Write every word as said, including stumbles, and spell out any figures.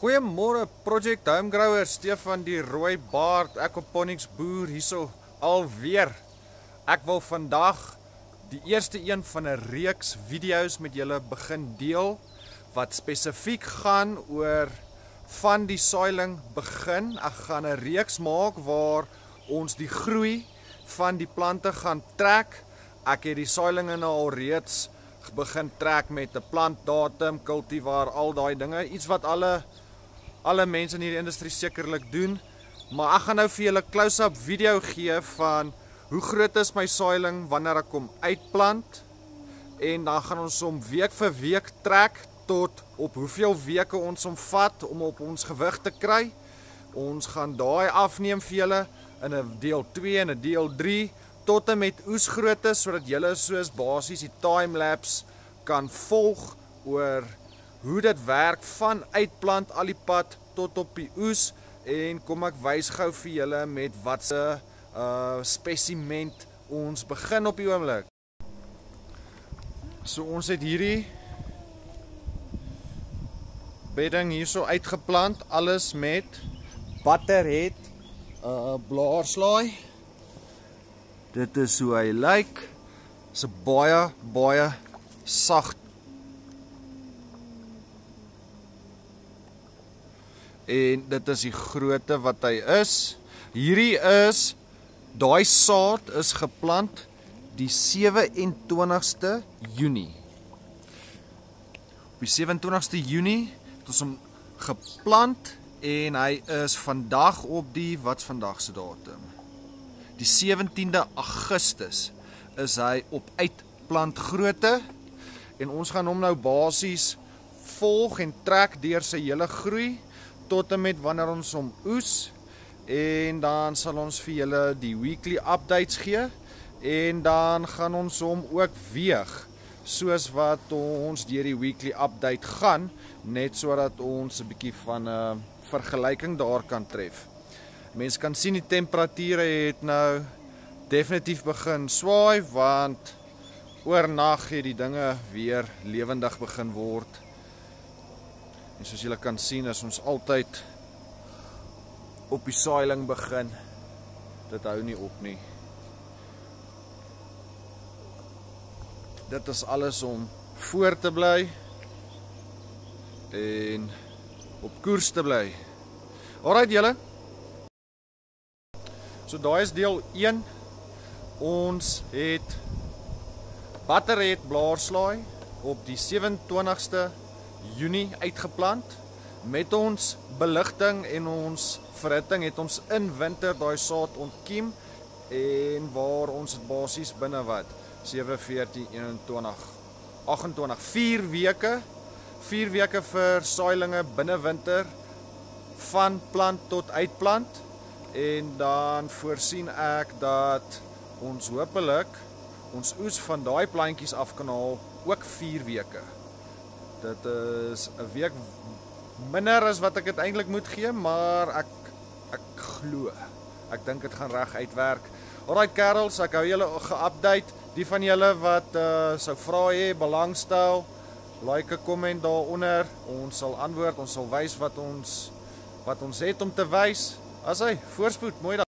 Goeiemôre Project Homegrower, Stefan die rooi baard, Aquaponics boer hierso alweer. Ek wil vandag die eerste een van 'n reeks video's met julle begin deel wat spesifiek gaan oor van die saailing begin. Ek gaan 'n reeks maak waar ons die groei van die plante gaan trek. Ek het die saailinge nou al reeds begin trek met 'n plantdatum, cultivar, al daai dinge, iets wat alle alle mense in hierdie industrie sekerlik doen. Maar ek gaan nou vir julle close-up video gee van hoe groot is my saailing wanneer ek hom uitplant, en dan gaan ons hom week vir week trek tot op hoeveel weke ons hom vat om op ons gewig te kry. Ons gaan daai afneem vir julle in 'n deel twee en 'n deel drie tot en met oesgrootte, sodat julle soos basies die timelapse kan volg oor hoe dit werk van uitplant al die pad tot op die oes. En kom ek wys gou vir julle met wat se uh, spesiment ons begin op die oomblik. So ons het hierdie bedding hierso uitgeplant, alles met butterhead uh, blaarslaai. Dit is hoe hy lyk. Dis 'n baie baie sag en dit is die grootte wat hy is. Hierdie is, daai saad is geplant die sewe-en-twintigste Junie. Op die sewe-en-twintigste Junie het ons hom geplant en hy is vandag op die, wat vandag se datum? Die sewentiende Augustus is hy op uitplant grootte, en ons gaan hom nou basies volg en trek deur sy hele groei tot en met wanneer ons hom oes, en dan sal ons vir julle die weekly updates gee, en dan gaan ons hom ook weeg soos wat ons deur die weekly update gaan, net sodat ons 'n bietjie van 'n uh, vergelyking daar kan tref. Mense kan sien die temperature het nou definitief begin swaai, want oornag het die dinge weer lewendig begin word. En soos julle kan sien, is ons altyd op die saailing begin. Dit hou nie op nie. Dit is alles om voor te bly en op koers te bly. Alright julle. So daai is deel een. Ons het butterhead blaarslaai op die sewe-en-twintigste Junie uitgeplant. Met ons beligting en ons verhitting het ons in winter daai saad ontkiem, en waar ons het basies binne wat sewe, veertien, eenentwintig, agentwintig, vier weke, vier weke vir saailinge binne winter van plant tot uitplant, en dan voorsien ek dat ons hopelik ons oes van daai plantjies af kan haal ook vier weke. Dit is 'n week minder as wat ek dit eintlik moet gee, maar ek ek glo. Ek dink dit gaan reg uitwerk. Alright kerels, ek hou julle ge-update. Die van julle wat uh, sou vra hê, belangstel, like 'n comment daaronder. Ons sal antwoord, ons sal wys wat ons wat ons het om te wys. As hy voorspoed, mooi dag.